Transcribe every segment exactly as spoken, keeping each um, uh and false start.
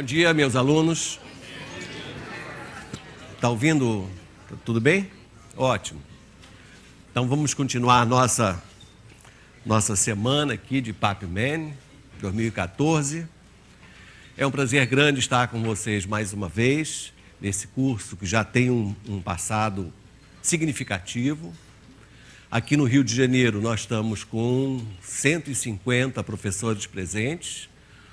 dia, meus alunos. Está ouvindo? Tudo bem? Ótimo. Então, vamos continuar a nossa, nossa semana aqui de PAPMan dois mil e quatorze. É um prazer grande estar com vocês mais uma vez, nesse curso que já tem um, um passado significativo. Aqui no Rio de Janeiro, nós estamos com cento e cinquenta professores presentes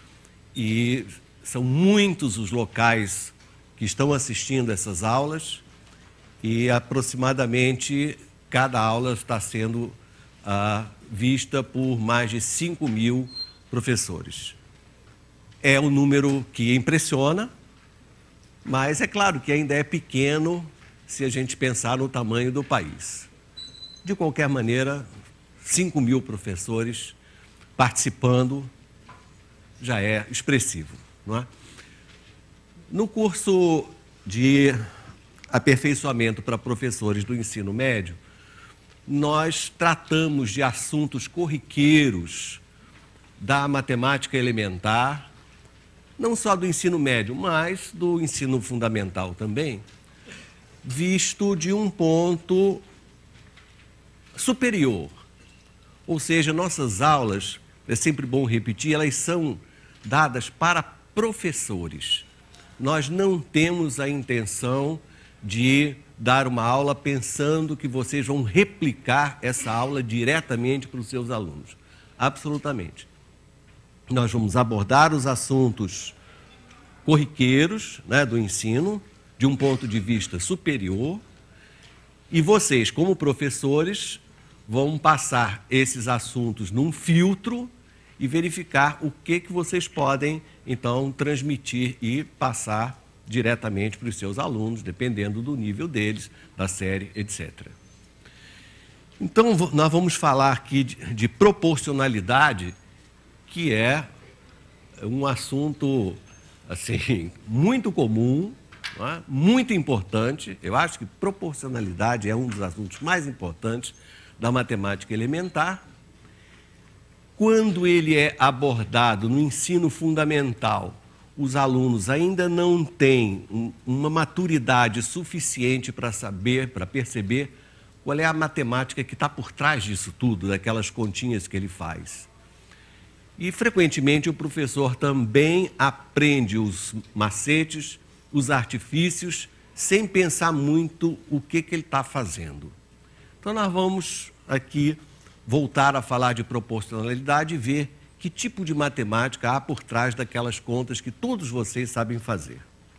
e são muitos os locais que estão assistindo essas aulas e aproximadamente cada aula está sendo ah, vista por mais de cinco mil professores. É um número que impressiona, mas é claro que ainda é pequeno se a gente pensar no tamanho do país. De qualquer maneira, cinco mil professores participando já é expressivo, não é? No curso de aperfeiçoamento para professores do ensino médio, nós tratamos de assuntos corriqueiros da matemática elementar, não só do ensino médio, mas do ensino fundamental também, visto de um ponto superior. Ou seja, nossas aulas, é sempre bom repetir, elas são dadas para professores. Nós não temos a intenção de dar uma aula pensando que vocês vão replicar essa aula diretamente para os seus alunos. Absolutamente. Nós vamos abordar os assuntos corriqueiros, né, do ensino, de um ponto de vista superior, e vocês, como professores, vão passar esses assuntos num filtro e verificar o que, que vocês podem, então, transmitir e passar diretamente para os seus alunos, dependendo do nível deles, da série, etcétera. Então, nós vamos falar aqui de, de proporcionalidade, que é um assunto, assim, muito comum, não é? Muito importante. Eu acho que proporcionalidade é um dos assuntos mais importantes da matemática elementar. Quando ele é abordado no ensino fundamental, os alunos ainda não têm uma maturidade suficiente para saber, para perceber qual é a matemática que está por trás disso tudo, daquelas continhas que ele faz. E, frequentemente, o professor também aprende os macetes, os artifícios, sem pensar muito o que, que ele está fazendo. Então, nós vamos aqui voltar a falar de proporcionalidade e ver que tipo de matemática há por trás daquelas contas que todos vocês sabem fazer.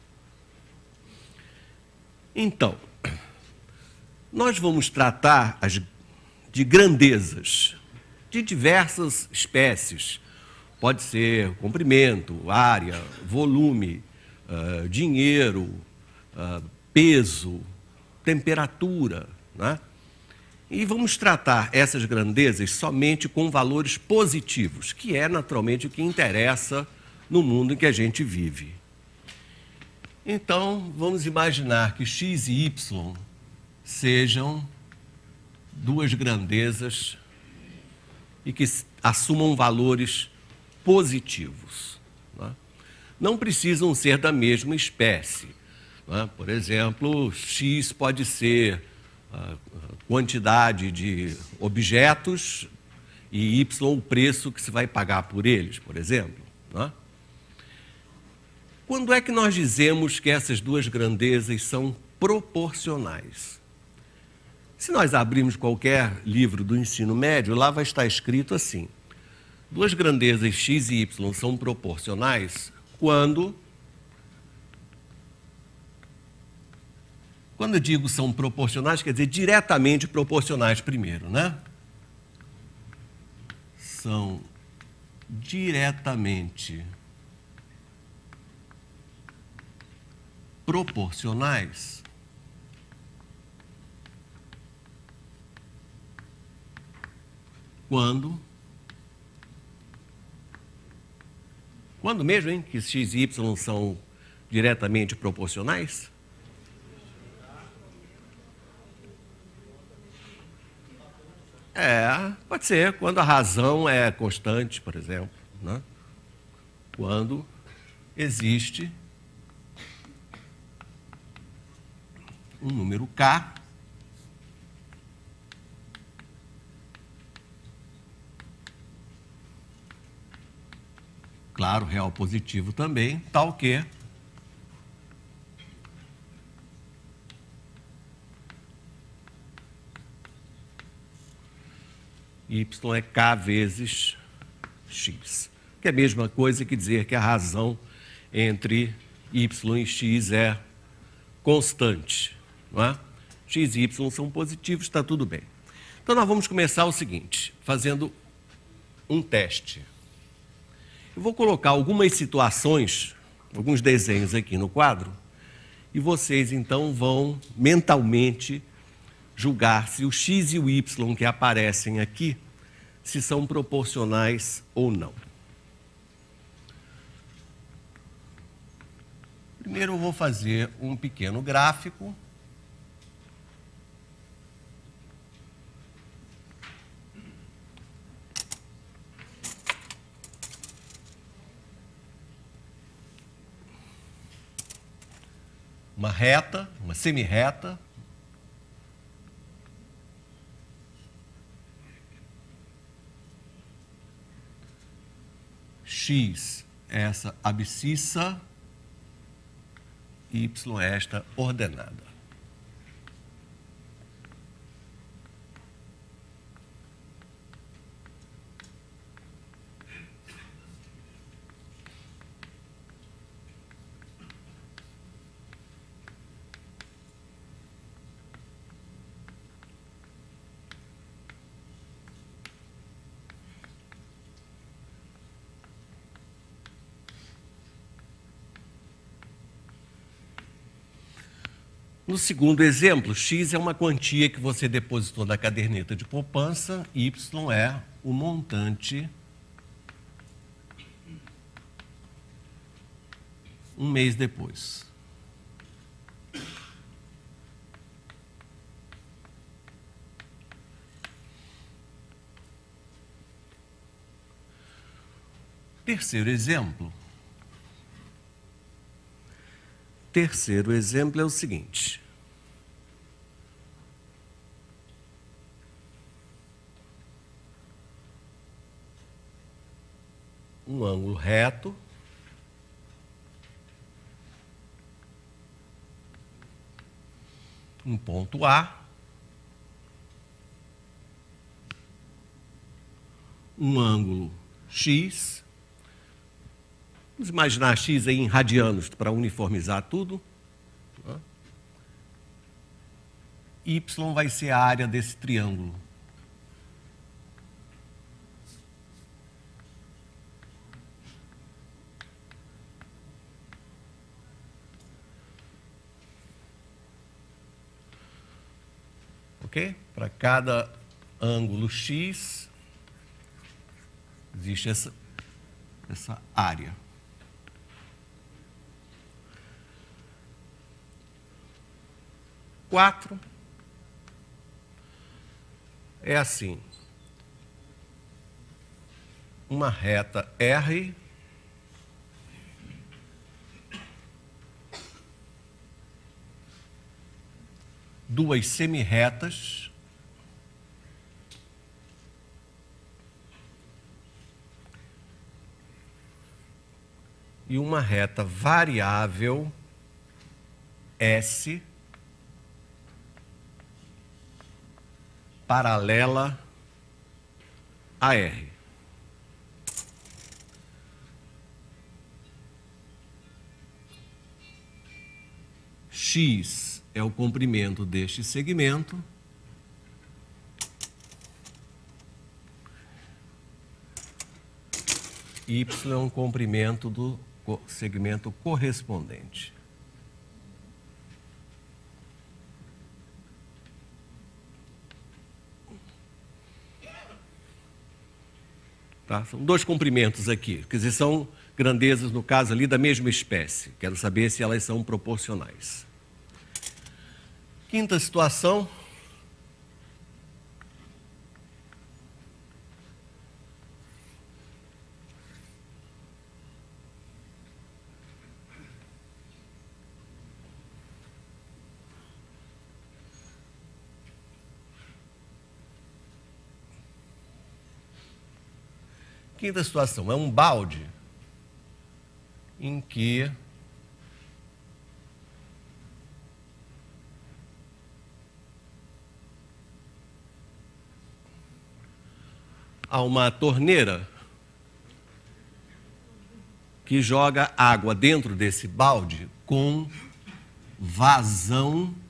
Então, nós vamos tratar as, de grandezas de diversas espécies. Pode ser comprimento, área, volume, uh, dinheiro, uh, peso, temperatura, né? E vamos tratar essas grandezas somente com valores positivos, que é naturalmente o que interessa no mundo em que a gente vive. Então, vamos imaginar que x e y sejam duas grandezas e que assumam valores positivos, né? Não precisam ser da mesma espécie, né? Por exemplo, x pode ser a quantidade de objetos e y o preço que se vai pagar por eles, por exemplo, né? Quando é que nós dizemos que essas duas grandezas são proporcionais? Se nós abrirmos qualquer livro do ensino médio, lá vai estar escrito assim: duas grandezas x e y são proporcionais quando... Quando eu digo são proporcionais, quer dizer diretamente proporcionais primeiro, né? São diretamente proporcionais quando... Quando mesmo, hein, que x e y são diretamente proporcionais? É, pode ser, quando a razão é constante, por exemplo, né? Quando existe um número K claro, real positivo também, tal que Y é K vezes X, que é a mesma coisa que dizer que a razão entre Y e X é constante, não é? X e Y são positivos, está tudo bem. Então, nós vamos começar o seguinte, fazendo um teste. Eu vou colocar algumas situações, alguns desenhos aqui no quadro, e vocês, então, vão mentalmente julgar se o X e o Y que aparecem aqui, se são proporcionais ou não. Primeiro eu vou fazer um pequeno gráfico. Uma reta, uma semirreta. X, essa abscissa, Y, esta ordenada. No segundo exemplo, X é uma quantia que você depositou na caderneta de poupança, Y é o montante um mês depois. Terceiro exemplo. Terceiro exemplo é o seguinte. Um ângulo reto. Um ponto A. Um ângulo X. Vamos imaginar X aí em radianos para uniformizar tudo. Y vai ser a área desse triângulo. Ok? Para cada ângulo X, existe essa, essa área. Quatro é assim, uma reta R, duas semirretas, e uma reta variável S paralela a R. X é o comprimento deste segmento. Y é um comprimento do segmento correspondente. Tá? São dois comprimentos aqui, quer dizer, são grandezas, no caso ali, da mesma espécie. Quero saber se elas são proporcionais. Quinta situação. Quinta situação, é um balde em que há uma torneira que joga água dentro desse balde com vazão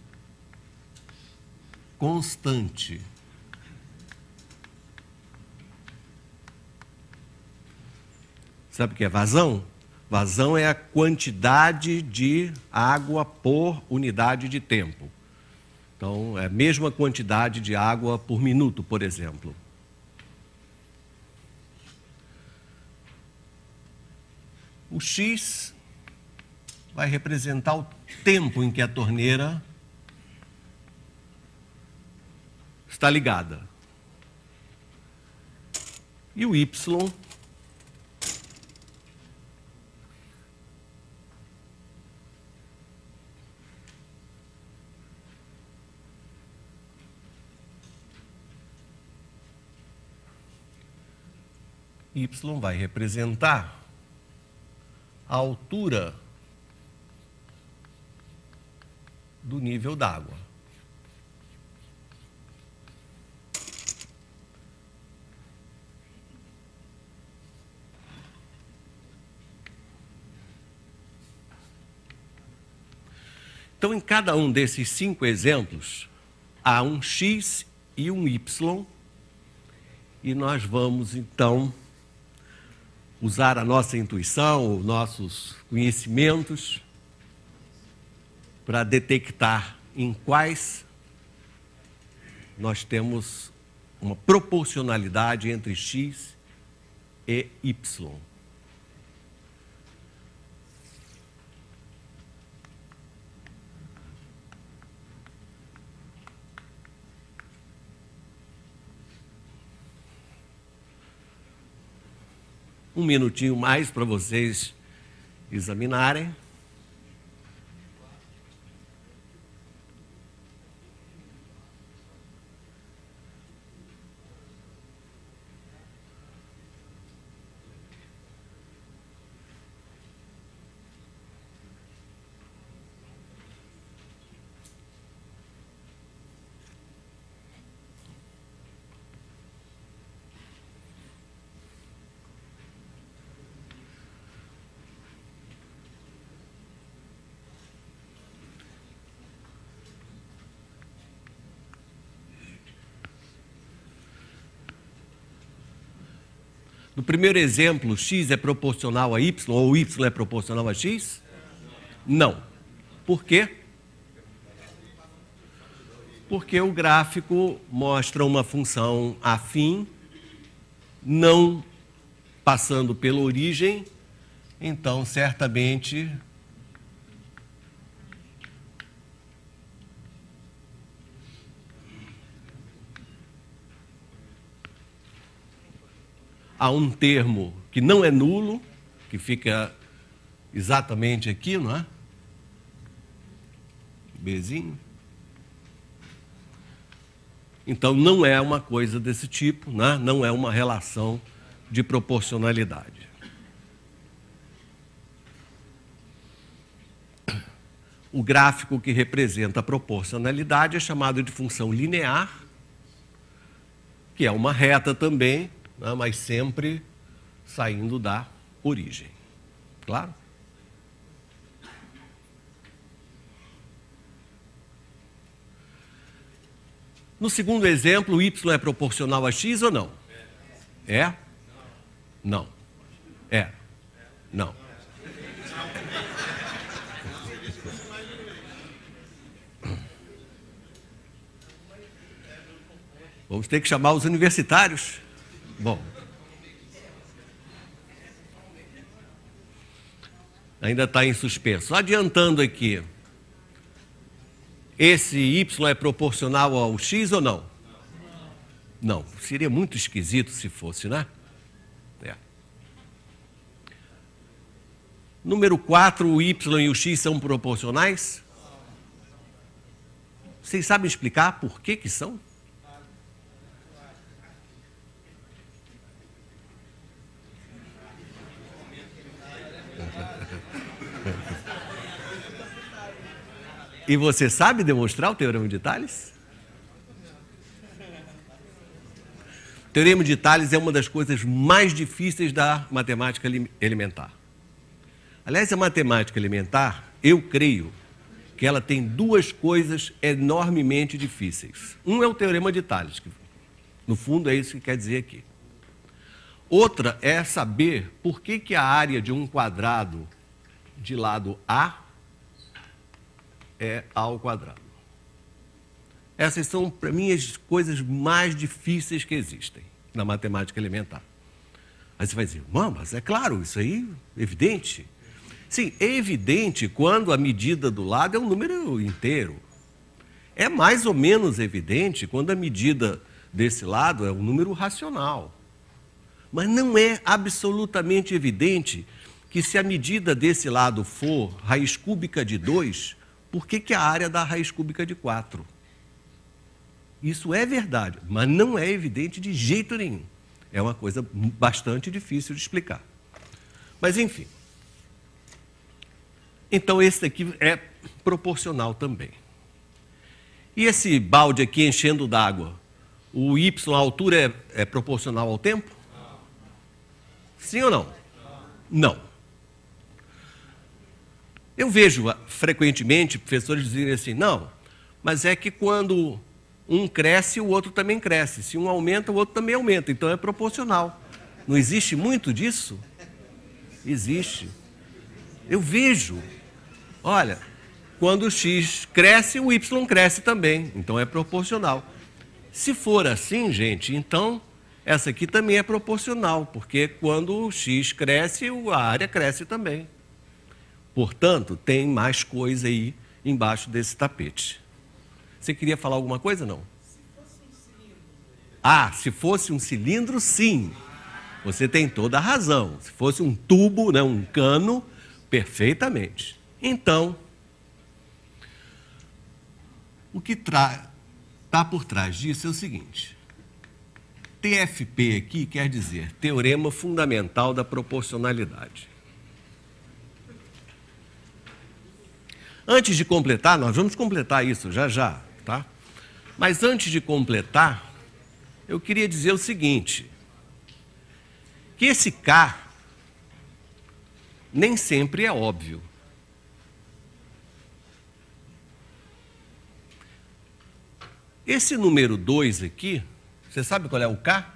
constante. Sabe o que é vazão? Vazão é a quantidade de água por unidade de tempo. Então, é a mesma quantidade de água por minuto, por exemplo. O X vai representar o tempo em que a torneira está ligada. E o Y Y vai representar a altura do nível d'água. Então, em cada um desses cinco exemplos, há um X e um Y, e nós vamos, então, usar a nossa intuição, os nossos conhecimentos, para detectar em quais nós temos uma proporcionalidade entre X e Y. Um minutinho mais para vocês examinarem. No primeiro exemplo, X é proporcional a Y ou Y é proporcional a X? Não. Por quê? Porque o gráfico mostra uma função afim, não passando pela origem, então, certamente, há um termo que não é nulo, que fica exatamente aqui, não é? Bzinho. Então, não é uma coisa desse tipo, né? Não é uma relação de proporcionalidade. O gráfico que representa a proporcionalidade é chamado de função linear, que é uma reta também, né? Mas sempre saindo da origem. Claro? No segundo exemplo, o Y é proporcional a X ou não? É? Não. É? Não. Vamos ter que chamar os universitários. Bom. Ainda está em suspenso. Adiantando aqui. Esse Y é proporcional ao X ou não? Não. Seria muito esquisito se fosse, né? É. Número quatro, o Y e o X são proporcionais? Vocês sabem explicar por que que são? E você sabe demonstrar o teorema de Tales? O teorema de Tales é uma das coisas mais difíceis da matemática elementar. Aliás, a matemática elementar, eu creio que ela tem duas coisas enormemente difíceis. Um é o teorema de Tales, que no fundo é isso que quer dizer aqui. Outra é saber por que, que a área de um quadrado de lado A é A ao quadrado. Essas são, para mim, as coisas mais difíceis que existem na matemática elementar. Aí você vai dizer, mas é claro, isso aí é evidente. Sim, é evidente quando a medida do lado é um número inteiro. É mais ou menos evidente quando a medida desse lado é um número racional. Mas não é absolutamente evidente que se a medida desse lado for raiz cúbica de dois, por que, que a área dá raiz cúbica de quatro? Isso é verdade, mas não é evidente de jeito nenhum. É uma coisa bastante difícil de explicar. Mas, enfim. Então, esse daqui é proporcional também. E esse balde aqui enchendo d'água, o y, a altura, é, é proporcional ao tempo? Sim ou não? Não. Eu vejo frequentemente professores dizerem assim, não, mas é que quando um cresce, o outro também cresce. Se um aumenta, o outro também aumenta. Então é proporcional. Não existe muito disso? Existe. Eu vejo. Olha, quando o x cresce, o y cresce também. Então é proporcional. Se for assim, gente, então essa aqui também é proporcional, porque quando o x cresce, a área cresce também. Portanto, tem mais coisa aí embaixo desse tapete. Você queria falar alguma coisa, não? Se fosse um cilindro. Ah, se fosse um cilindro, sim. Você tem toda a razão. Se fosse um tubo, né, um cano, perfeitamente. Então, o que está por trás disso é o seguinte. T F P aqui quer dizer Teorema Fundamental da Proporcionalidade. Antes de completar, nós vamos completar isso já já, tá? Mas antes de completar, eu queria dizer o seguinte, que esse K nem sempre é óbvio. Esse número dois aqui, você sabe qual é o K?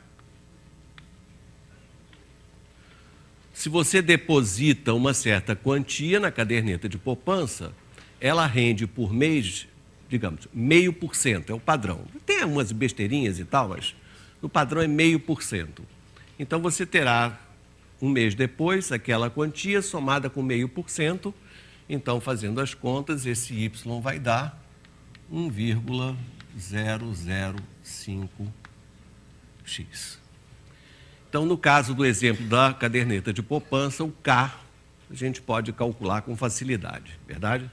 Se você deposita uma certa quantia na caderneta de poupança, ela rende por mês, digamos, meio por cento, é o padrão. Tem umas besteirinhas e tal, mas o padrão é meio por cento. Então você terá um mês depois aquela quantia somada com meio por cento. Então, fazendo as contas, esse Y vai dar um vírgula zero zero cinco x. Então, no caso do exemplo da caderneta de poupança, o K a gente pode calcular com facilidade, verdade?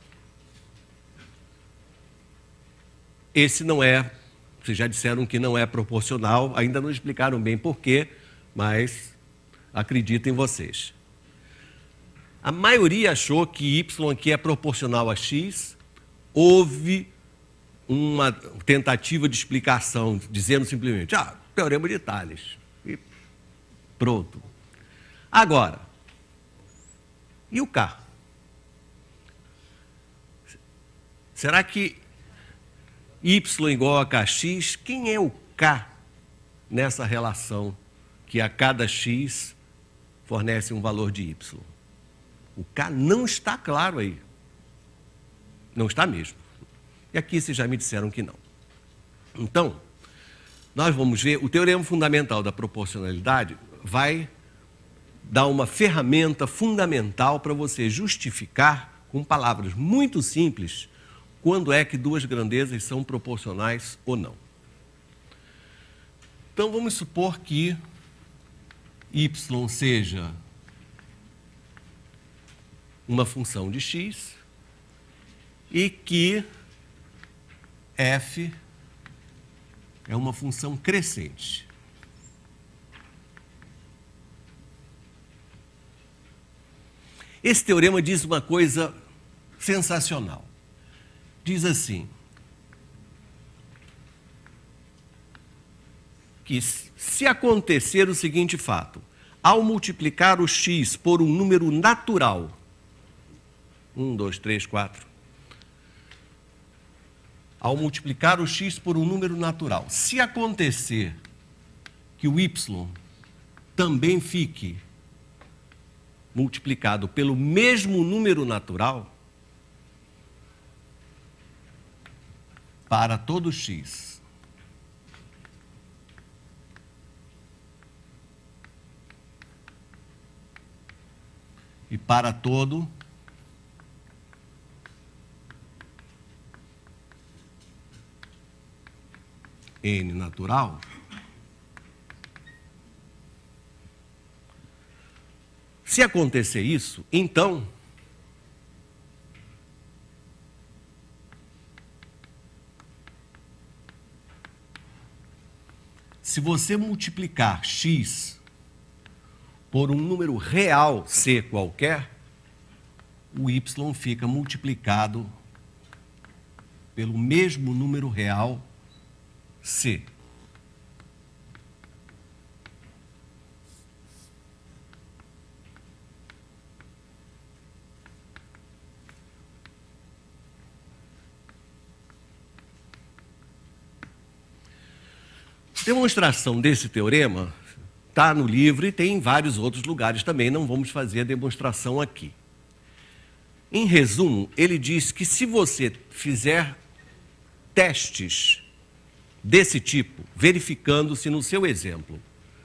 Esse não é, vocês já disseram que não é proporcional, ainda não explicaram bem por quê, mas acreditem vocês. A maioria achou que Y aqui é proporcional a X, houve uma tentativa de explicação, dizendo simplesmente, ah, teorema de Tales, e pronto. Agora, e o K? Será que Y igual a Kx, quem é o K nessa relação que a cada X fornece um valor de Y? O K não está claro aí. Não está mesmo. E aqui vocês já me disseram que não. Então, nós vamos ver, o Teorema Fundamental da Proporcionalidade vai dar uma ferramenta fundamental para você justificar, com palavras muito simples, quando é que duas grandezas são proporcionais ou não. Então, vamos supor que Y seja uma função de x e que f é uma função crescente. Esse teorema diz uma coisa sensacional. diz assim, que se acontecer o seguinte fato, ao multiplicar o x por um número natural, um, dois, três, quatro, ao multiplicar o x por um número natural, se acontecer que o y também fique multiplicado pelo mesmo número natural, para todo x, e para todo n natural, se acontecer isso, então se você multiplicar x por um número real c qualquer, o y fica multiplicado pelo mesmo número real c. Demonstração desse teorema está no livro e tem em vários outros lugares também, não vamos fazer a demonstração aqui. Em resumo, ele diz que se você fizer testes desse tipo, verificando se no seu exemplo,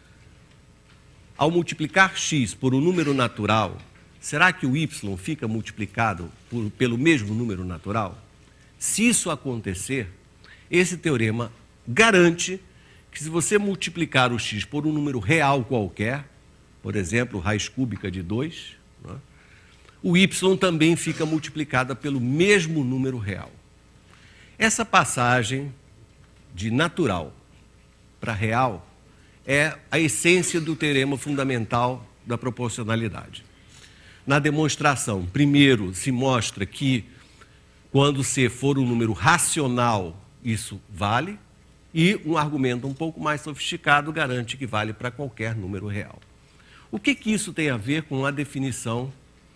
ao multiplicar x por um número natural, será que o y fica multiplicado por, pelo mesmo número natural? Se isso acontecer, esse teorema garante que se você multiplicar o x por um número real qualquer, por exemplo, raiz cúbica de dois, né, o y também fica multiplicado pelo mesmo número real. Essa passagem de natural para real é a essência do teorema fundamental da proporcionalidade. Na demonstração, primeiro se mostra que quando C for um número racional, isso vale, e um argumento um pouco mais sofisticado garante que vale para qualquer número real. O que que isso tem a ver com a definição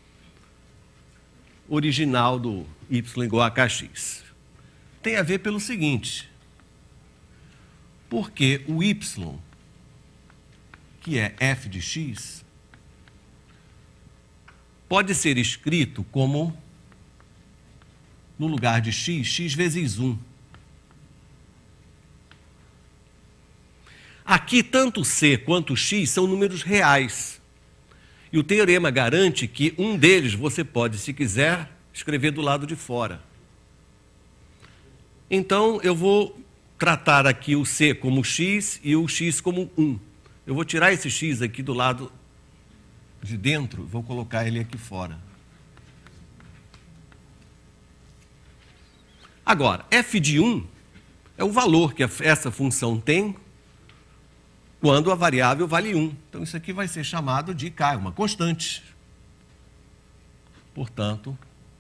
original do y igual a kx? Tem a ver pelo seguinte, porque o y, que é f de x, pode ser escrito como, no lugar de x, x vezes um. Aqui, tanto c quanto x são números reais. E o teorema garante que um deles você pode, se quiser, escrever do lado de fora. Então, eu vou tratar aqui o c como x e o x como um. Eu vou tirar esse x aqui do lado de dentro e vou colocar ele aqui fora. Agora, f de um é o valor que essa função tem quando a variável vale um. Então, isso aqui vai ser chamado de k, uma constante. Portanto,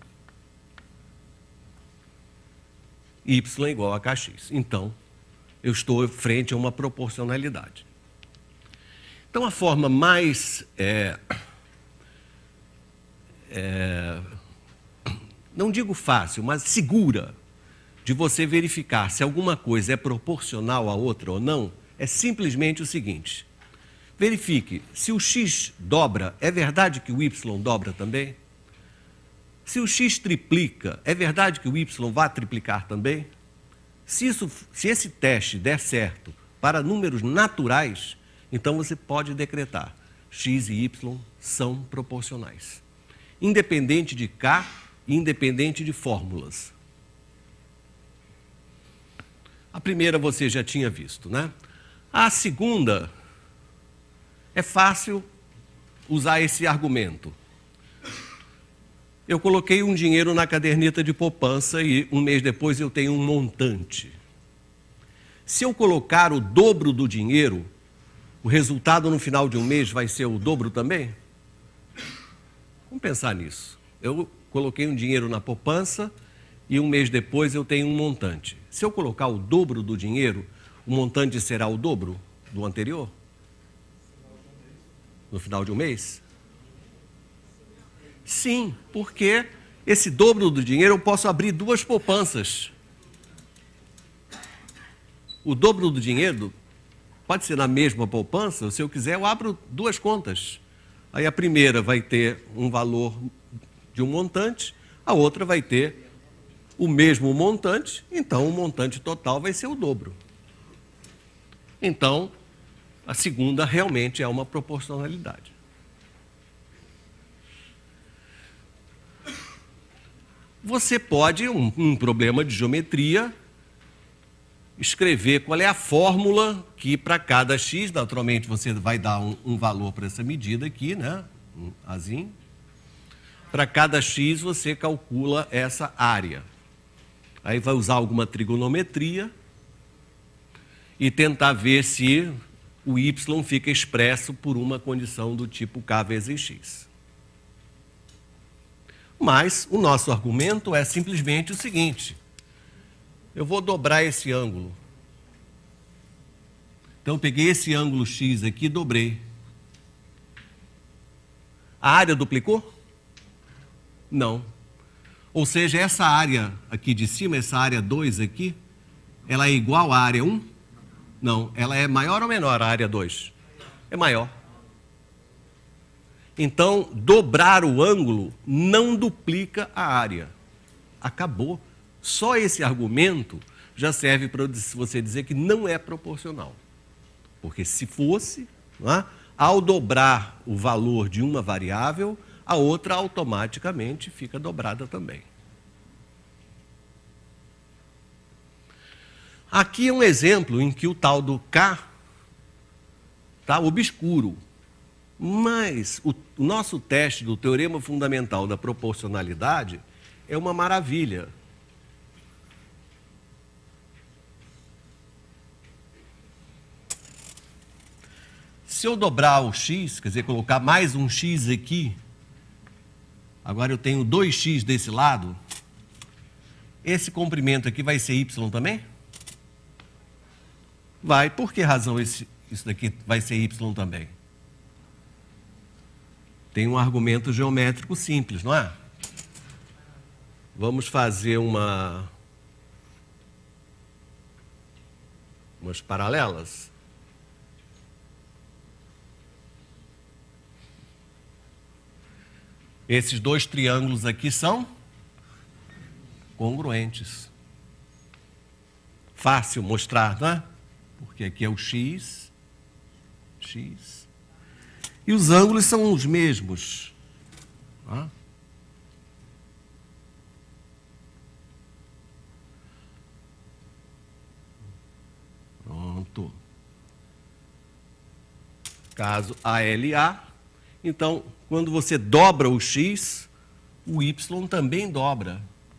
y igual a kx. Então, eu estou frente a uma proporcionalidade. Então, a forma mais, é, é, não digo fácil, mas segura, de você verificar se alguma coisa é proporcional a outra ou não, é simplesmente o seguinte: verifique se o x dobra, é verdade que o y dobra também? Se o x triplica, é verdade que o y vai triplicar também? Se, isso, se esse teste der certo para números naturais, então você pode decretar x e y são proporcionais, independente de k e independente de fórmulas. A primeira você já tinha visto, né? A segunda, é fácil usar esse argumento. Eu coloquei um dinheiro na caderneta de poupança e um mês depois eu tenho um montante. Se eu colocar o dobro do dinheiro, o resultado no final de um mês vai ser o dobro também? Vamos pensar nisso. Eu coloquei um dinheiro na poupança e um mês depois eu tenho um montante. Se eu colocar o dobro do dinheiro, o montante será o dobro do anterior? No final de um mês? Sim, porque esse dobro do dinheiro eu posso abrir duas poupanças. O dobro do dinheiro pode ser na mesma poupança, se eu quiser eu abro duas contas. Aí a primeira vai ter um valor de um montante, a outra vai ter o mesmo montante, então o montante total vai ser o dobro. Então, a segunda realmente é uma proporcionalidade. Você pode, um, um problema de geometria, escrever qual é a fórmula que para cada x, naturalmente você vai dar um, um valor para essa medida aqui, né? Um azinho. Para cada x você calcula essa área. Aí vai usar alguma trigonometria e tentar ver se o y fica expresso por uma condição do tipo k vezes x. Mas o nosso argumento é simplesmente o seguinte: eu vou dobrar esse ângulo. Então, eu peguei esse ângulo x aqui e dobrei. A área duplicou? Não. Ou seja, essa área aqui de cima, essa área dois aqui, ela é igual à área um? Não. Ela é maior ou menor a área dois? É maior. Então, dobrar o ângulo não duplica a área. Acabou. Só esse argumento já serve para você dizer que não é proporcional. Porque se fosse, não é? Ao dobrar o valor de uma variável, a outra automaticamente fica dobrada também. Aqui é um exemplo em que o tal do K está obscuro. Mas o nosso teste do teorema fundamental da proporcionalidade é uma maravilha. Se eu dobrar o x, quer dizer, colocar mais um x aqui, agora eu tenho dois x desse lado, esse comprimento aqui vai ser y também? Vai. Por que razão esse, isso daqui vai ser y também? Tem um argumento geométrico simples, não é? Vamos fazer uma, umas paralelas. Esses dois triângulos aqui são congruentes. Fácil mostrar, não é? Porque aqui é o x, x. E os ângulos são os mesmos. Tá? Pronto. Caso A L A, então, quando você dobra o x, o y também dobra.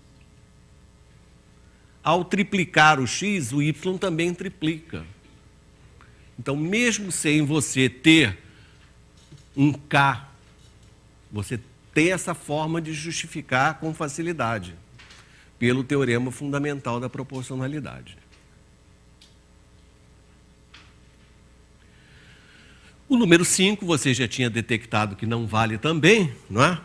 Ao triplicar o x, o y também triplica. Então, mesmo sem você ter um K, você tem essa forma de justificar com facilidade, pelo teorema fundamental da proporcionalidade. O número cinco, você já tinha detectado que não vale também, não é?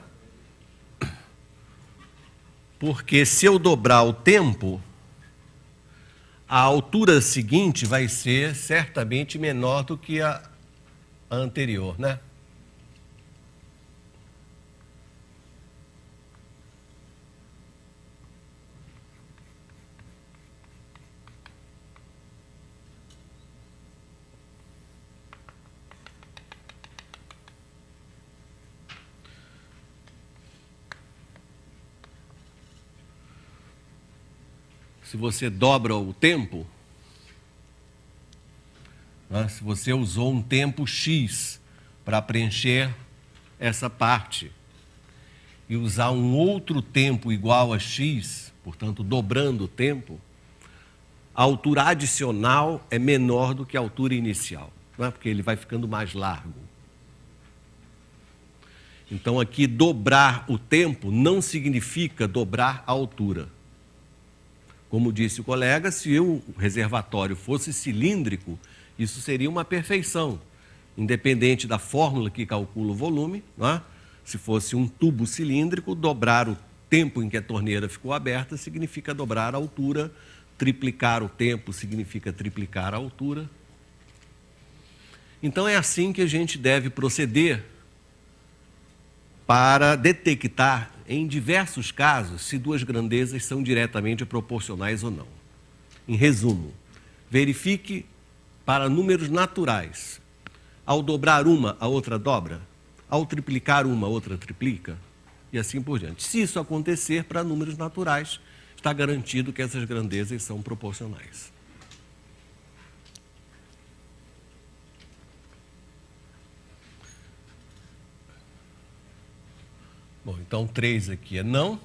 Porque se eu dobrar o tempo, a altura seguinte vai ser certamente menor do que a anterior, né? Se você dobra o tempo, né, se você usou um tempo x para preencher essa parte e usar um outro tempo igual a x, portanto, dobrando o tempo, a altura adicional é menor do que a altura inicial, não é? Porque ele vai ficando mais largo. Então, aqui, dobrar o tempo não significa dobrar a altura. Como disse o colega, se o reservatório fosse cilíndrico, isso seria uma perfeição, independente da fórmula que calcula o volume, não é? Se fosse um tubo cilíndrico, dobrar o tempo em que a torneira ficou aberta significa dobrar a altura, triplicar o tempo significa triplicar a altura. Então é assim que a gente deve proceder para detectar, em diversos casos, se duas grandezas são diretamente proporcionais ou não. Em resumo, verifique para números naturais. Ao dobrar uma, a outra dobra. Ao triplicar uma, a outra triplica. E assim por diante. Se isso acontecer para números naturais, está garantido que essas grandezas são proporcionais. Bom, então três aqui é não.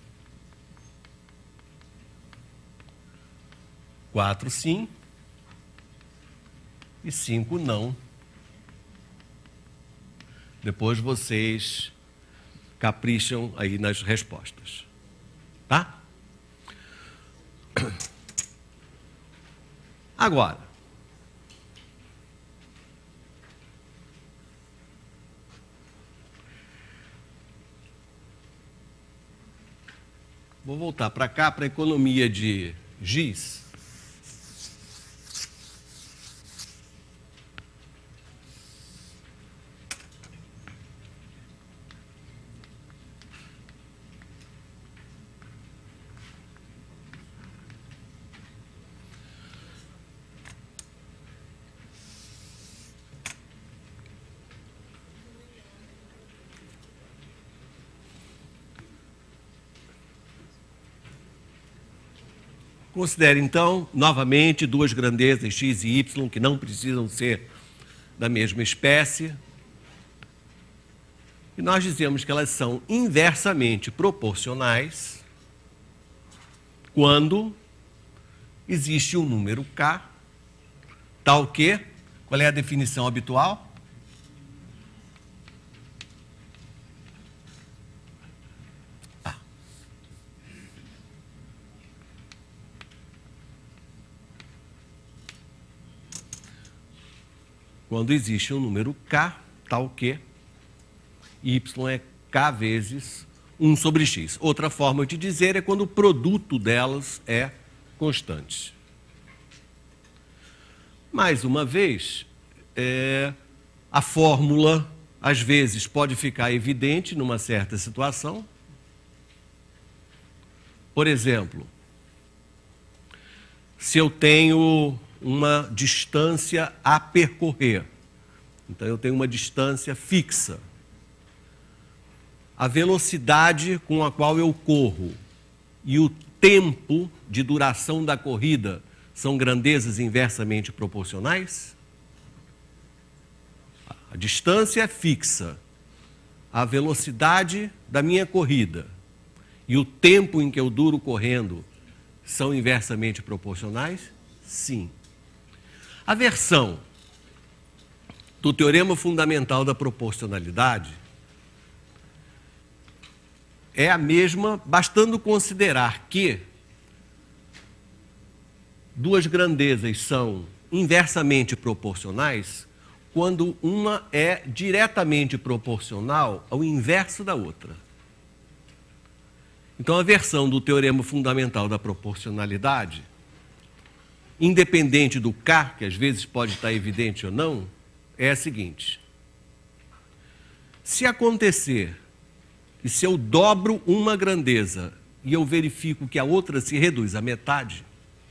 quatro sim. E cinco não. Depois vocês capricham aí nas respostas. Tá? Agora, vou voltar para cá, para a economia de giz. Considere, então, novamente, duas grandezas x e y, que não precisam ser da mesma espécie. E nós dizemos que elas são inversamente proporcionais quando existe um número k, tal que, qual é a definição habitual? Quando existe um número k, tal que y é k vezes um sobre x. Outra forma de dizer é quando o produto delas é constante. Mais uma vez, é, a fórmula, às vezes, pode ficar evidente numa certa situação. Por exemplo, se eu tenho uma distância a percorrer. Então, eu tenho uma distância fixa. A velocidade com a qual eu corro e o tempo de duração da corrida são grandezas inversamente proporcionais? A distância é fixa. A velocidade da minha corrida e o tempo em que eu duro correndo são inversamente proporcionais? Sim. A versão do teorema fundamental da proporcionalidade é a mesma, bastando considerar que duas grandezas são inversamente proporcionais quando uma é diretamente proporcional ao inverso da outra. Então, a versão do teorema fundamental da proporcionalidade, independente do K, que às vezes pode estar evidente ou não, é a seguinte. Se acontecer e se eu dobro uma grandeza e eu verifico que a outra se reduz à metade,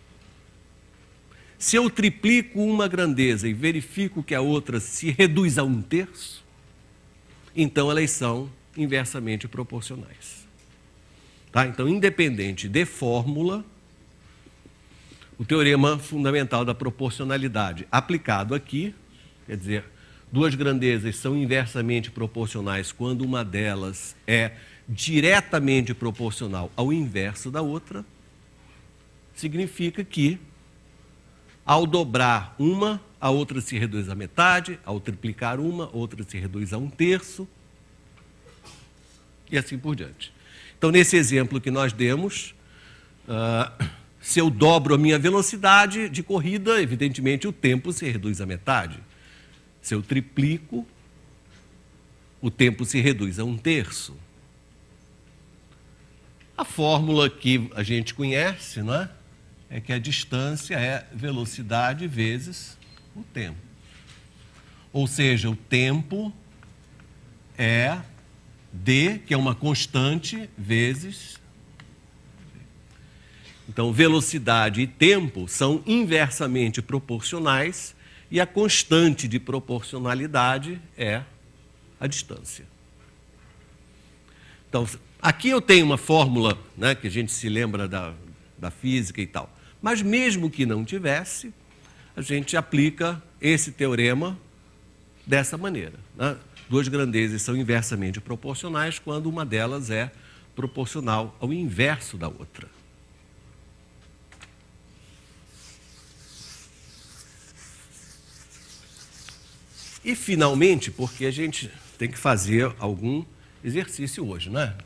se eu triplico uma grandeza e verifico que a outra se reduz a um terço, então elas são inversamente proporcionais. Tá? Então, independente de fórmula, o teorema fundamental da proporcionalidade aplicado aqui, quer dizer, duas grandezas são inversamente proporcionais quando uma delas é diretamente proporcional ao inverso da outra, significa que, ao dobrar uma, a outra se reduz à metade, ao triplicar uma, a outra se reduz a um terço, e assim por diante. Então, nesse exemplo que nós demos, uh, se eu dobro a minha velocidade de corrida, evidentemente o tempo se reduz à metade. Se eu triplico, o tempo se reduz a um terço. A fórmula que a gente conhece, não é? É que a distância é velocidade vezes o tempo. Ou seja, o tempo é d, que é uma constante, vezes... Então, velocidade e tempo são inversamente proporcionais e a constante de proporcionalidade é a distância. Então, aqui eu tenho uma fórmula, né, que a gente se lembra da, da física e tal. Mas mesmo que não tivesse, a gente aplica esse teorema dessa maneira, né? Duas grandezas são inversamente proporcionais quando uma delas é proporcional ao inverso da outra. E, finalmente, porque a gente tem que fazer algum exercício hoje, não é?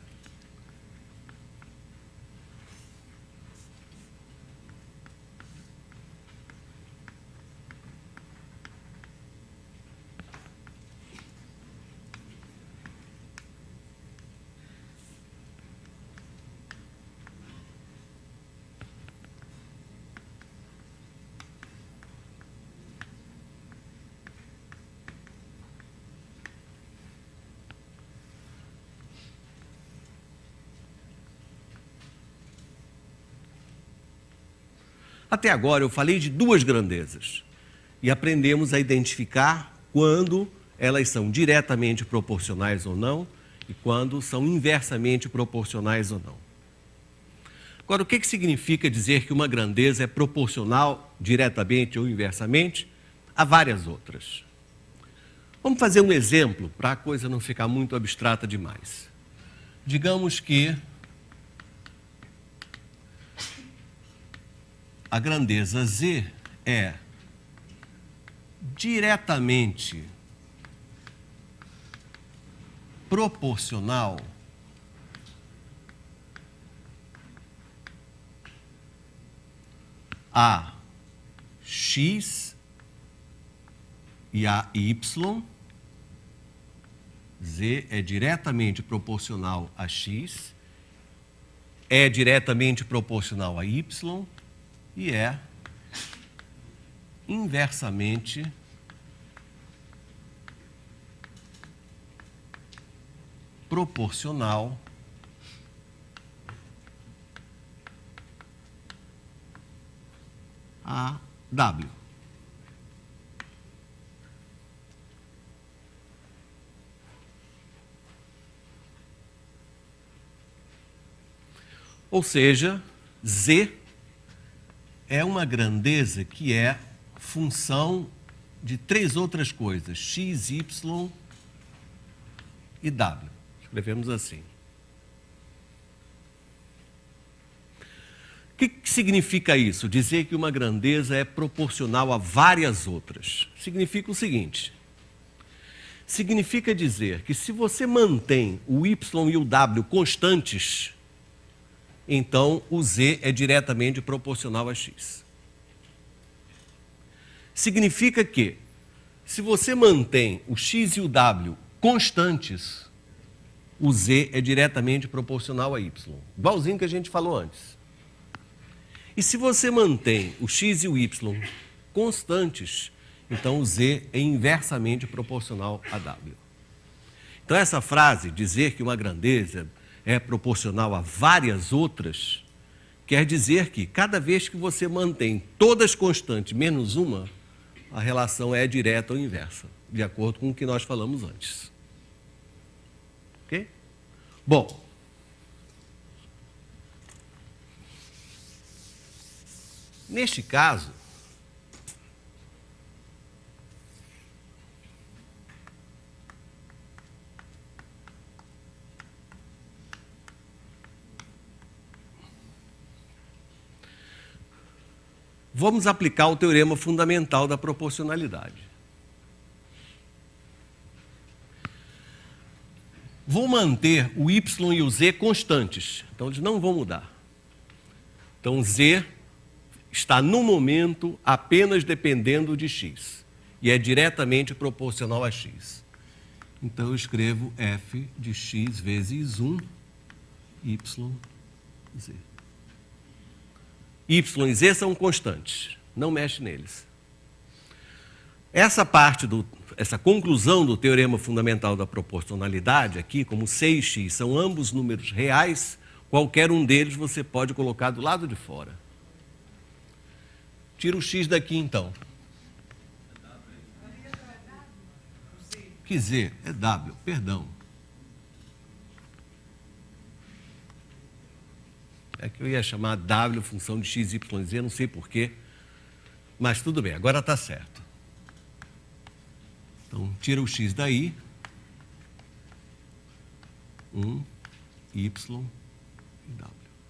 Até agora eu falei de duas grandezas e aprendemos a identificar quando elas são diretamente proporcionais ou não e quando são inversamente proporcionais ou não. Agora, o que que significa dizer que uma grandeza é proporcional diretamente ou inversamente a várias outras? Vamos fazer um exemplo para a coisa não ficar muito abstrata demais. Digamos que a grandeza z é diretamente proporcional a x e a y. Z é diretamente proporcional a x, é diretamente proporcional a y e é inversamente proporcional a W. Ou seja, Z é uma grandeza que é função de três outras coisas, x, y e w. Escrevemos assim. O que, que significa isso? Dizer que uma grandeza é proporcional a várias outras. Significa o seguinte. Significa dizer que se você mantém o y e o w constantes, então o z é diretamente proporcional a x. Significa que, se você mantém o x e o w constantes, o z é diretamente proporcional a y. Igualzinho que a gente falou antes. E se você mantém o x e o y constantes, então o z é inversamente proporcional a w. Então essa frase, dizer que uma grandeza é proporcional a várias outras, quer dizer que cada vez que você mantém todas constantes menos uma, a relação é direta ou inversa, de acordo com o que nós falamos antes. Ok? Bom, neste caso, vamos aplicar o teorema fundamental da proporcionalidade. Vou manter o y e o z constantes, então eles não vão mudar. Então, z está, no momento, apenas dependendo de x. E é diretamente proporcional a x. Então, eu escrevo f de x vezes um, y, z. Y e z são constantes. Não mexe neles. Essa parte, do, essa conclusão do teorema fundamental da proporcionalidade aqui, como c e x são ambos números reais, qualquer um deles você pode colocar do lado de fora. Tira o x daqui, então. Que z? É w, perdão. É que eu ia chamar w função de x, y, z, não sei porquê. Mas tudo bem, agora está certo. Então, tira o x daí. um, y e w.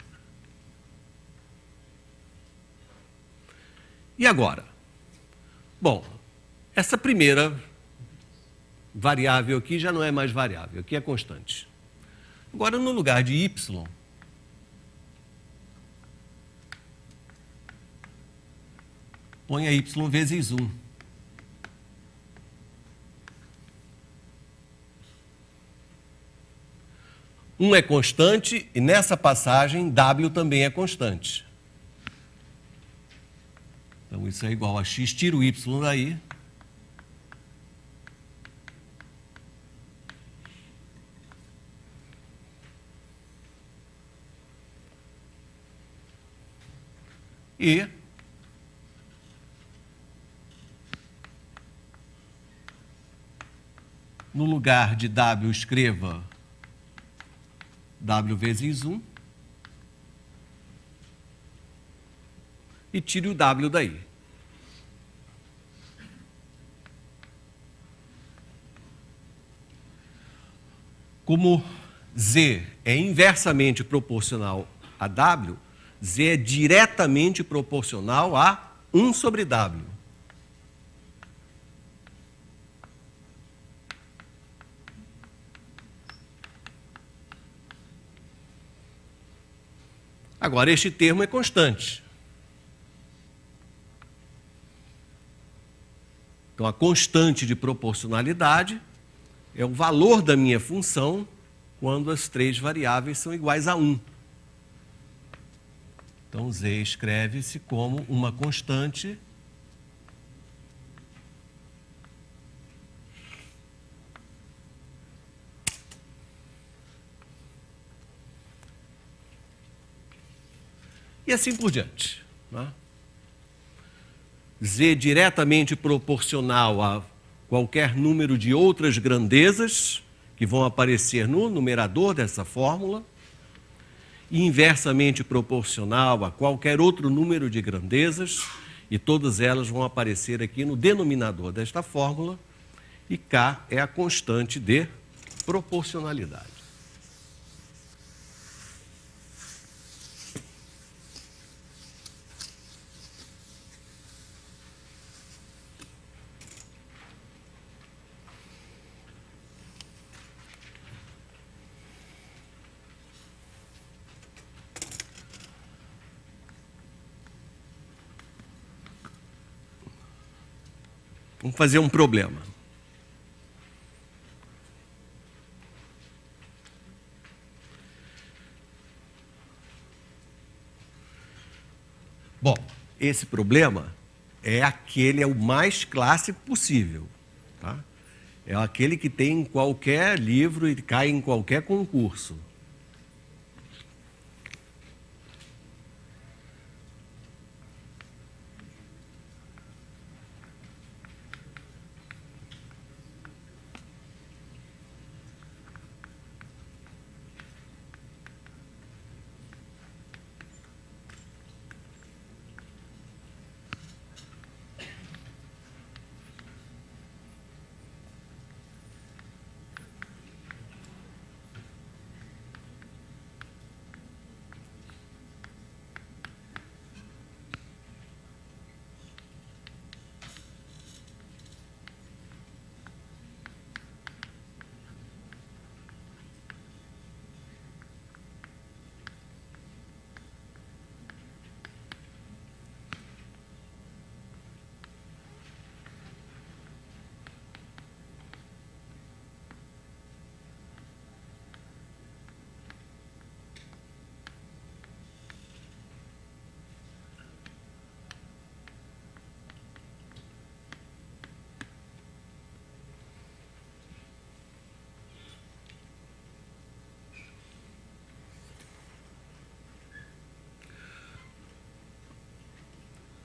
E agora? Bom, essa primeira variável aqui já não é mais variável, aqui é constante. Agora, no lugar de y, ponha y vezes um. um é constante e nessa passagem w também é constante. Então, isso é igual a x, tira o y daí. E no lugar de w, escreva w vezes um e tire o w daí. Como z é inversamente proporcional a w, z é diretamente proporcional a um sobre w. Agora, este termo é constante. Então, a constante de proporcionalidade é o valor da minha função quando as três variáveis são iguais a um. Então, z escreve-se como uma constante e assim por diante. Né? Z diretamente proporcional a qualquer número de outras grandezas que vão aparecer no numerador dessa fórmula, e inversamente proporcional a qualquer outro número de grandezas, e todas elas vão aparecer aqui no denominador desta fórmula, e K é a constante de proporcionalidade. Vamos fazer um problema. Bom, esse problema é aquele, é o mais clássico possível. Tá? É aquele que tem em qualquer livro e cai em qualquer concurso.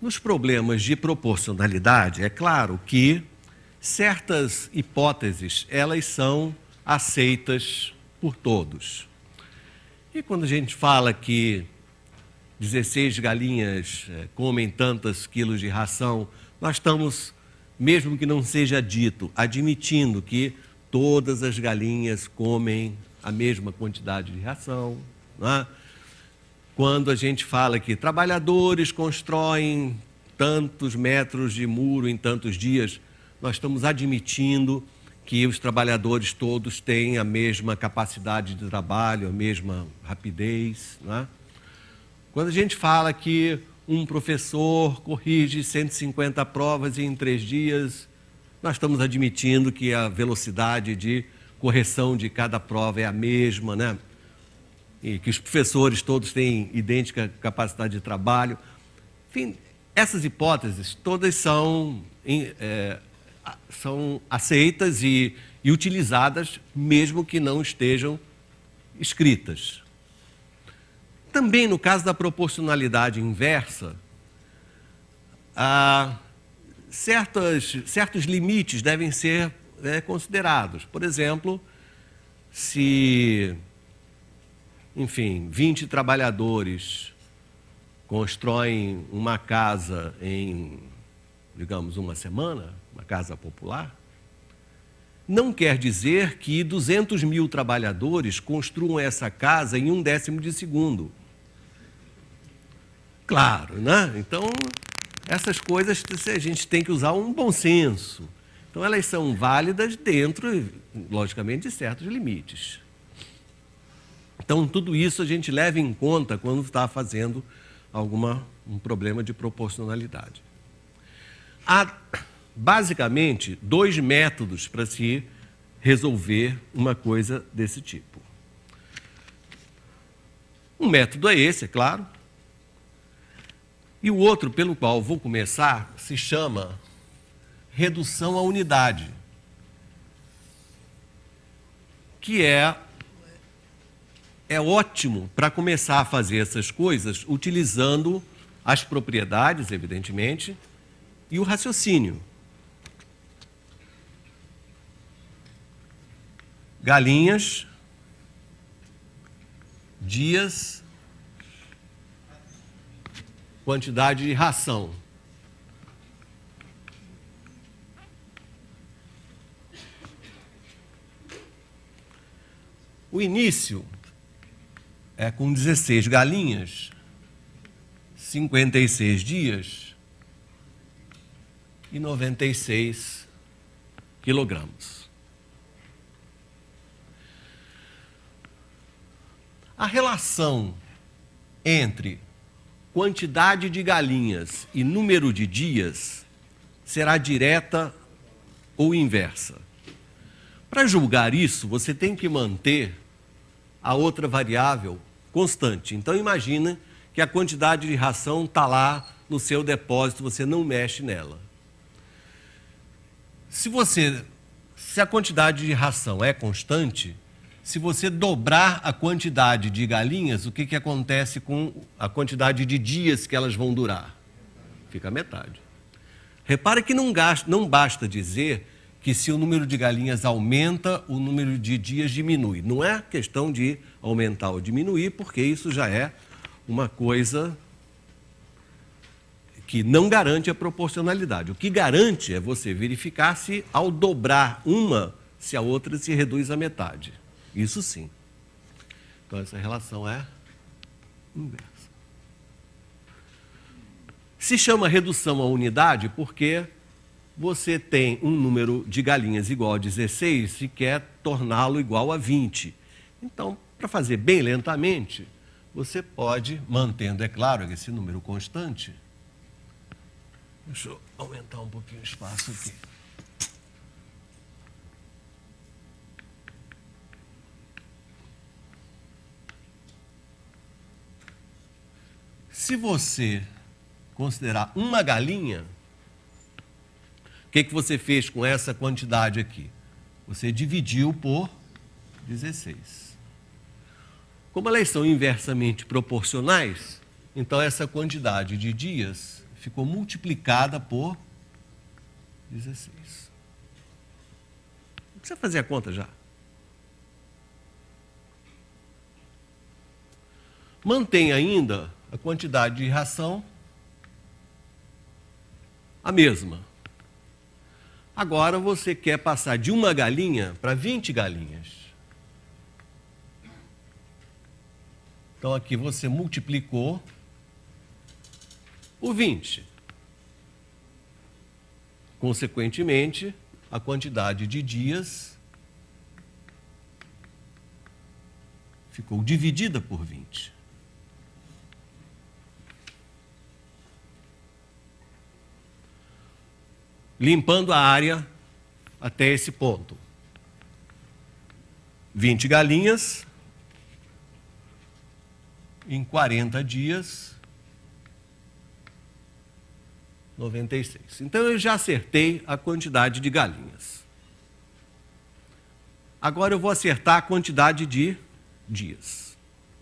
Nos problemas de proporcionalidade, é claro que certas hipóteses, elas são aceitas por todos. E quando a gente fala que dezesseis galinhas é, comem tantos quilos de ração, nós estamos, mesmo que não seja dito, admitindo que todas as galinhas comem a mesma quantidade de ração, não é? Quando a gente fala que trabalhadores constroem tantos metros de muro em tantos dias, nós estamos admitindo que os trabalhadores todos têm a mesma capacidade de trabalho, a mesma rapidez, não é? Quando a gente fala que um professor corrige cento e cinquenta provas em três dias, nós estamos admitindo que a velocidade de correção de cada prova é a mesma, né? E que os professores todos têm idêntica capacidade de trabalho. Enfim, essas hipóteses todas são, é, são aceitas e, e utilizadas, mesmo que não estejam escritas. Também no caso da proporcionalidade inversa, há certas, certos limites devem ser é, considerados. Por exemplo, se, enfim, vinte trabalhadores constroem uma casa em, digamos, uma semana, uma casa popular, não quer dizer que duzentos mil trabalhadores construam essa casa em um décimo de segundo. Claro, né? Então, essas coisas a gente tem que usar um bom senso. Então, elas são válidas dentro, logicamente, de certos limites. Então, tudo isso a gente leva em conta quando está fazendo alguma, um problema de proporcionalidade. Há, basicamente, dois métodos para se resolver uma coisa desse tipo. Um método é esse, é claro. E o outro, pelo qual vou começar, se chama redução à unidade, que é, é ótimo para começar a fazer essas coisas utilizando as propriedades, evidentemente, e o raciocínio. Galinhas, dias, quantidade de ração. O início é com dezesseis galinhas, cinquenta e seis dias e noventa e seis quilogramas. A relação entre quantidade de galinhas e número de dias será direta ou inversa. Para julgar isso, você tem que manter a outra variável constante. Então, imagina que a quantidade de ração está lá no seu depósito, você não mexe nela. Se, você, se a quantidade de ração é constante, se você dobrar a quantidade de galinhas, o que, que acontece com a quantidade de dias que elas vão durar? Fica a metade. Repare que não, gasta, não basta dizer que se o número de galinhas aumenta, o número de dias diminui. Não é questão de aumentar ou diminuir, porque isso já é uma coisa que não garante a proporcionalidade. O que garante é você verificar se, ao dobrar uma, se a outra se reduz à metade. Isso sim. Então, essa relação é inversa. Se chama redução à unidade porque você tem um número de galinhas igual a dezesseis e quer torná-lo igual a vinte. Então, para fazer bem lentamente, você pode, mantendo, é claro, esse número constante. Deixa eu aumentar um pouquinho o espaço aqui. Se você considerar uma galinha, o que, que você fez com essa quantidade aqui? Você dividiu por dezesseis. Como elas são inversamente proporcionais, então essa quantidade de dias ficou multiplicada por dezesseis. Não precisa fazer a conta já. Mantém ainda a quantidade de ração a mesma. Agora você quer passar de uma galinha para vinte galinhas. Então aqui você multiplicou por vinte. Consequentemente, a quantidade de dias ficou dividida por vinte. Limpando a área até esse ponto. vinte galinhas em quarenta dias, noventa e seis. Então eu já acertei a quantidade de galinhas. Agora eu vou acertar a quantidade de dias.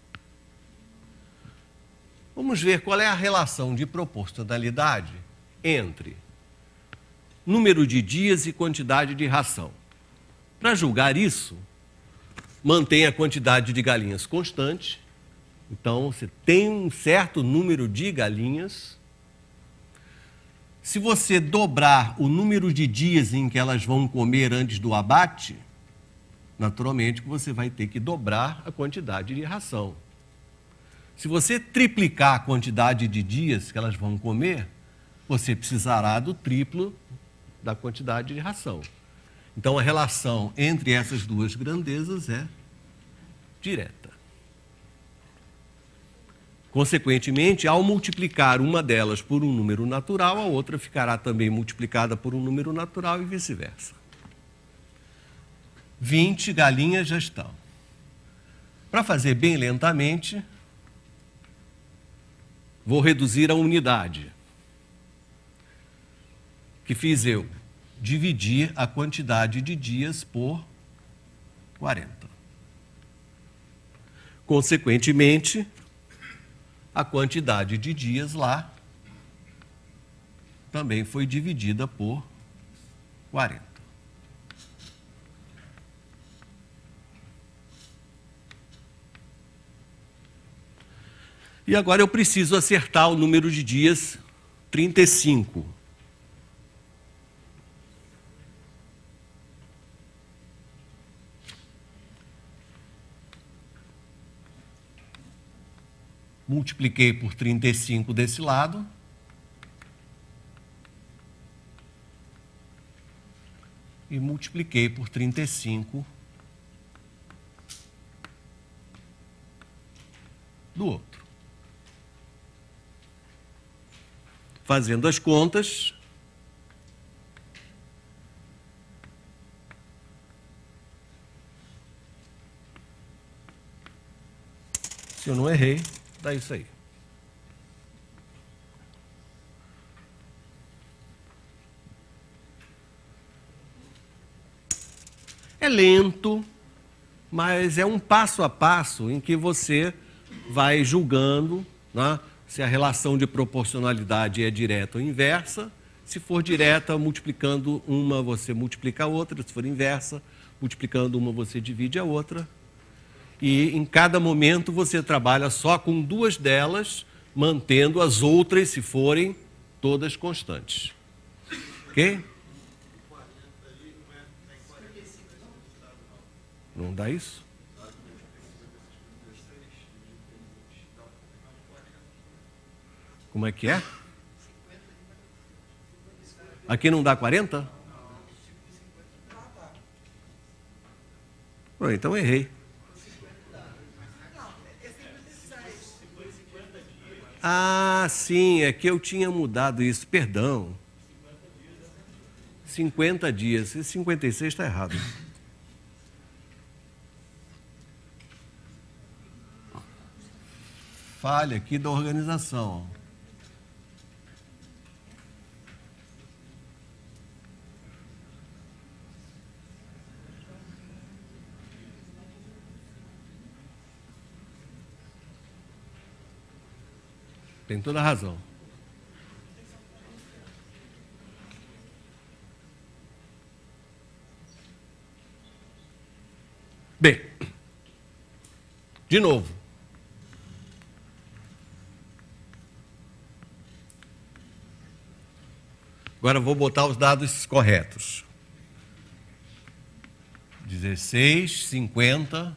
Vamos ver qual é a relação de proporcionalidade entre número de dias e quantidade de ração. Para julgar isso, mantém a quantidade de galinhas constante. Então, você tem um certo número de galinhas. Se você dobrar o número de dias em que elas vão comer antes do abate, naturalmente você vai ter que dobrar a quantidade de ração. Se você triplicar a quantidade de dias que elas vão comer, você precisará do triplo da quantidade de ração. Então, a relação entre essas duas grandezas é direta. Consequentemente, ao multiplicar uma delas por um número natural, a outra ficará também multiplicada por um número natural e vice-versa. vinte galinhas já estão. Para fazer bem lentamente, vou reduzir a unidade. Que fiz eu? Dividir a quantidade de dias por quarenta. Consequentemente, a quantidade de dias lá também foi dividida por quarenta. E agora eu preciso acertar o número de dias trinta e cinco. Multipliquei por trinta e cinco desse lado. E multipliquei por trinta e cinco do outro. Fazendo as contas, se eu não errei, dá isso aí. É lento, mas é um passo a passo em que você vai julgando, né, se a relação de proporcionalidade é direta ou inversa. Se for direta, multiplicando uma, você multiplica a outra. Se for inversa, multiplicando uma, você divide a outra. E em cada momento você trabalha só com duas delas, mantendo as outras, se forem todas constantes. Ok? Não dá isso? Como é que é? Aqui não dá quarenta? Bom, então errei. Ah, sim, é que eu tinha mudado isso, perdão. cinquenta dias, esse cinquenta e seis está errado. Falha aqui da organização. Tem toda a razão. Bem, de novo. Agora eu vou botar os dados corretos. dezesseis, cinquenta,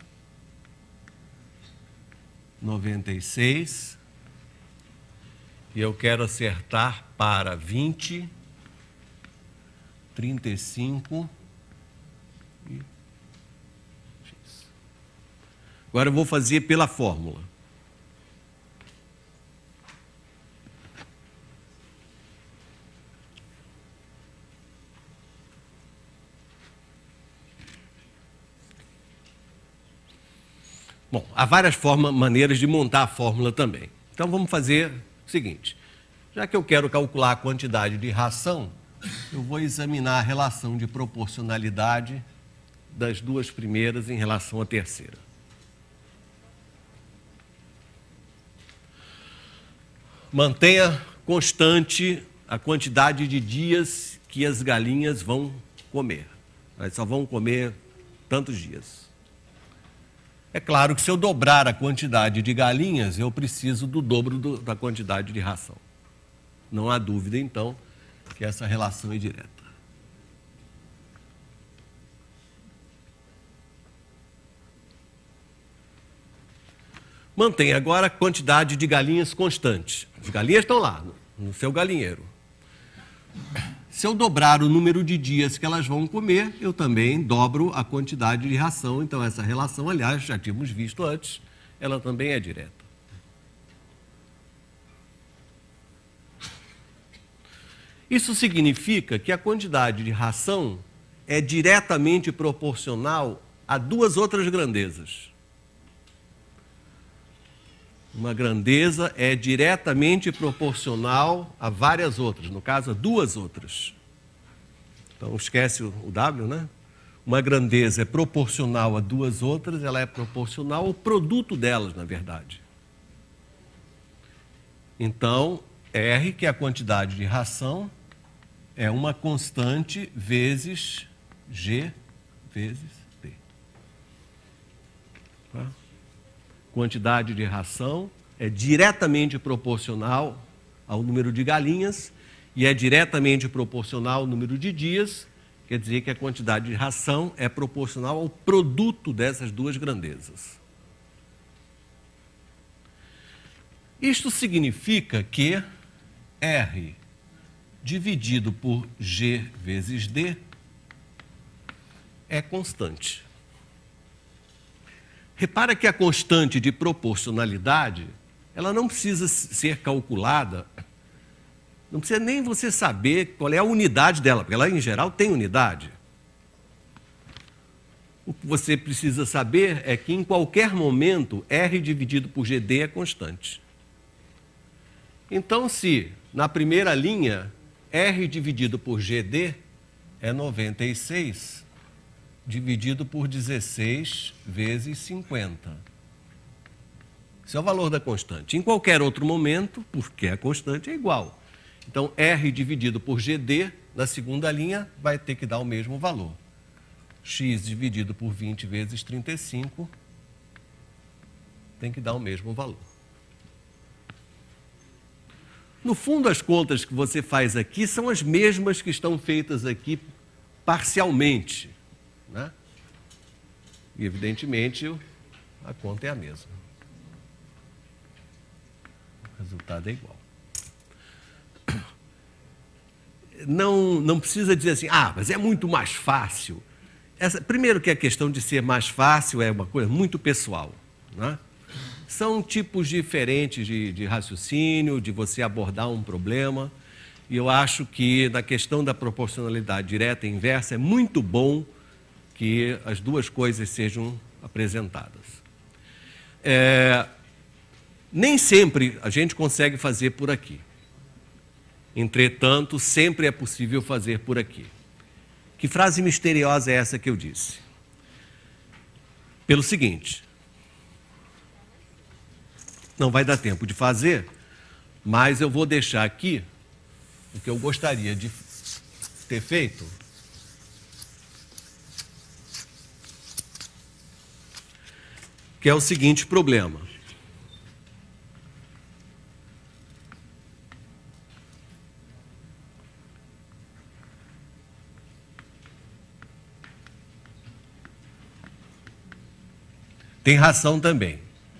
noventa e seis. E eu quero acertar para vinte, trinta e cinco e X. Agora eu vou fazer pela fórmula. Bom, há várias formas, maneiras de montar a fórmula também. Então vamos fazer o seguinte. Já que eu quero calcular a quantidade de ração, eu vou examinar a relação de proporcionalidade das duas primeiras em relação à terceira. Mantenha constante a quantidade de dias que as galinhas vão comer. Elas só vão comer tantos dias. É claro que se eu dobrar a quantidade de galinhas, eu preciso do dobro do, da quantidade de ração. Não há dúvida, então, que essa relação é direta. Mantenha agora a quantidade de galinhas constante. As galinhas estão lá, no, no seu galinheiro. Se eu dobrar o número de dias que elas vão comer, eu também dobro a quantidade de ração. Então, essa relação, aliás, já tínhamos visto antes, ela também é direta. Isso significa que a quantidade de ração é diretamente proporcional a duas outras grandezas. Uma grandeza é diretamente proporcional a várias outras, no caso, a duas outras. Então, esquece o W, né? Uma grandeza é proporcional a duas outras, ela é proporcional ao produto delas, na verdade. Então, R, que é a quantidade de ração, é uma constante vezes G vezes T. Tá? Quantidade de ração é diretamente proporcional ao número de galinhas e é diretamente proporcional ao número de dias, quer dizer que a quantidade de ração é proporcional ao produto dessas duas grandezas. Isto significa que R dividido por G vezes D é constante. Repara que a constante de proporcionalidade, ela não precisa ser calculada, não precisa nem você saber qual é a unidade dela, porque ela, em geral, tem unidade. O que você precisa saber é que, em qualquer momento, R dividido por G D é constante. Então, se, na primeira linha, R dividido por G D é noventa e seis, dividido por dezesseis vezes cinquenta. Esse é o valor da constante. Em qualquer outro momento, porque a constante é igual. Então, R dividido por G D, na segunda linha, vai ter que dar o mesmo valor. X dividido por vinte vezes trinta e cinco tem que dar o mesmo valor. No fundo, as contas que você faz aqui são as mesmas que estão feitas aqui parcialmente, né? E, evidentemente, a conta é a mesma. O resultado é igual. Não, não precisa dizer assim, ah, mas é muito mais fácil. Essa, primeiro que a questão de ser mais fácil é uma coisa muito pessoal, né? São tipos diferentes de, de raciocínio, de você abordar um problema. E eu acho que na questão da proporcionalidade direta e inversa é muito bom que as duas coisas sejam apresentadas. É, nem sempre a gente consegue fazer por aqui. Entretanto, sempre é possível fazer por aqui. Que frase misteriosa é essa que eu disse? Pelo seguinte, não vai dar tempo de fazer, mas eu vou deixar aqui o que eu gostaria de ter feito. que é o seguinte problema. Tem ração também.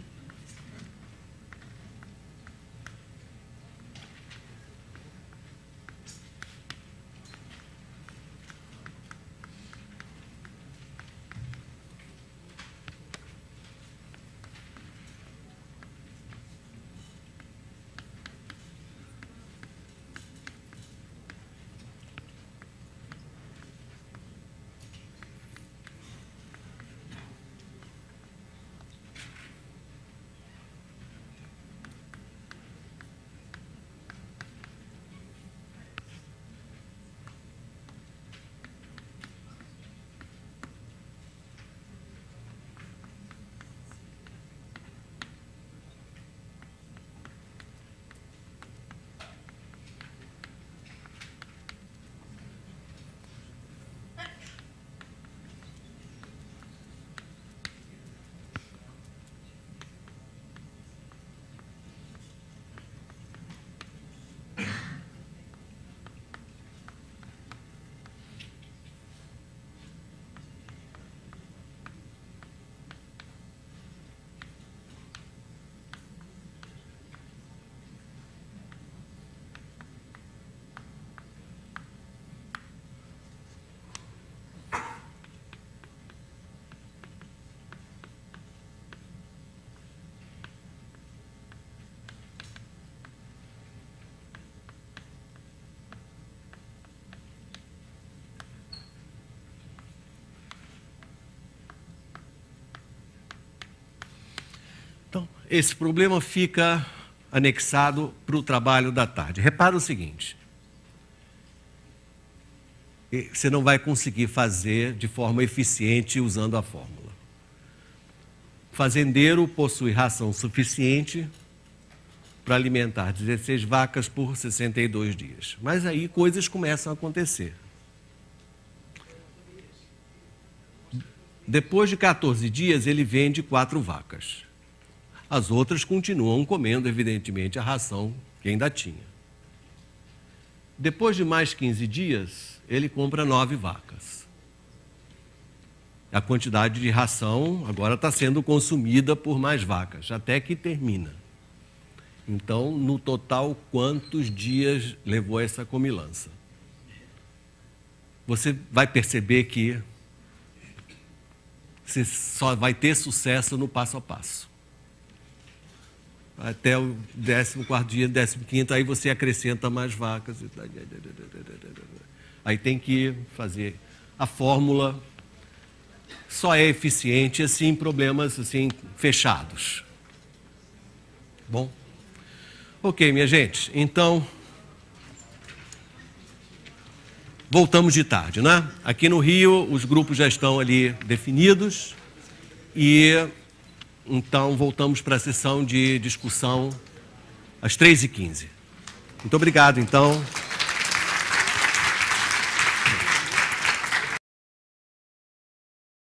Então, esse problema fica anexado para o trabalho da tarde. Repara o seguinte: você não vai conseguir fazer de forma eficiente usando a fórmula. O fazendeiro possui ração suficiente para alimentar dezesseis vacas por sessenta e dois dias. Mas aí coisas começam a acontecer. Depois de quatorze dias, ele vende quatro vacas. As outras continuam comendo, evidentemente, a ração que ainda tinha. Depois de mais quinze dias, ele compra nove vacas. A quantidade de ração agora está sendo consumida por mais vacas, até que termina. Então, no total, quantos dias levou essa comilança? Você vai perceber que você só vai ter sucesso no passo a passo. Até o décimo quarto dia, décimo quinto, aí você acrescenta mais vacas. Aí tem que fazer a fórmula. Só é eficiente assim em problemas assim fechados. Bom? Ok, minha gente. Então, voltamos de tarde, né? Aqui no Rio, os grupos já estão ali definidos e então voltamos para a sessão de discussão às três e quinze. Muito obrigado, então.